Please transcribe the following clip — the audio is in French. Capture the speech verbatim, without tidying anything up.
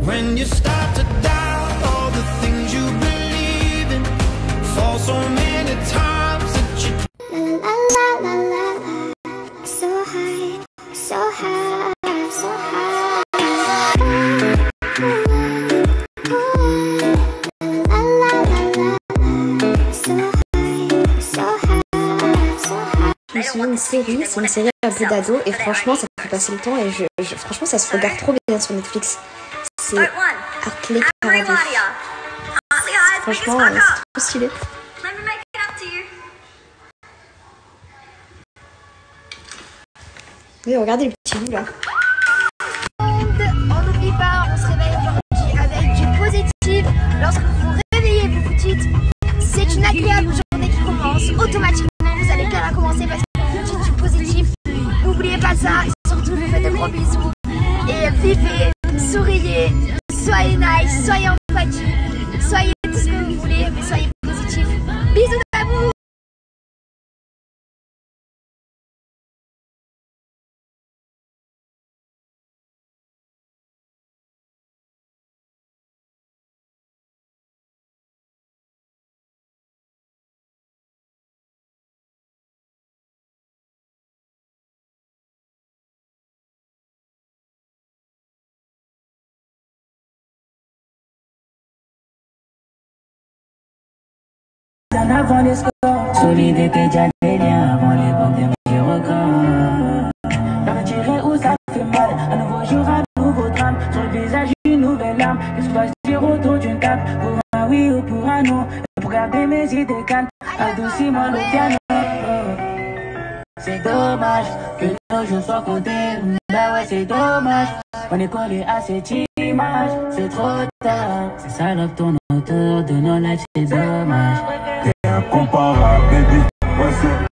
When you start to doubt all the things you believe in, fall so many times that you la la la la la, so high, so high, so high. La la la la, so high, so high, so high. Je me suis mis une série, c'est une série un peu d'ado et franchement ça fait passer le temps et je, je franchement ça se regarde trop bien sur Netflix. C'est Hartley Carradine. Franchement, euh, c'est trop stylé. Oui, regardez le petit loup là. On n'oublie pas, on se réveille aujourd'hui avec du positif. Lorsque vous vous réveillez, vous vous dites, c'est une agréable journée qui commence. Automatiquement, vous allez bien la commencer parce que vous dites du positif. N'oubliez pas ça et surtout, je vous fais de gros bisous. Et vivez, souriez, soyez nice, soyez empathique, soyez tout ce que vous voulez, mais soyez positif. Bisous d'amour. Avant les scores, solidité déjà les liens avant l'époque des mauvais records. Partir où ça fait mal, un nouveau jour, un nouveau drame. Sur le visage, une nouvelle arme. Que je dois dire autour d'une table, pour un oui ou pour un non. Et pour garder mes idées calmes, adoucis-moi le piano. C'est dommage que nos jours soient comptés. Bah ouais, c'est dommage. On est collé à cette image, c'est trop tard. Ces salopes tournent autour de nos lives, c'est dommage. Incomparable.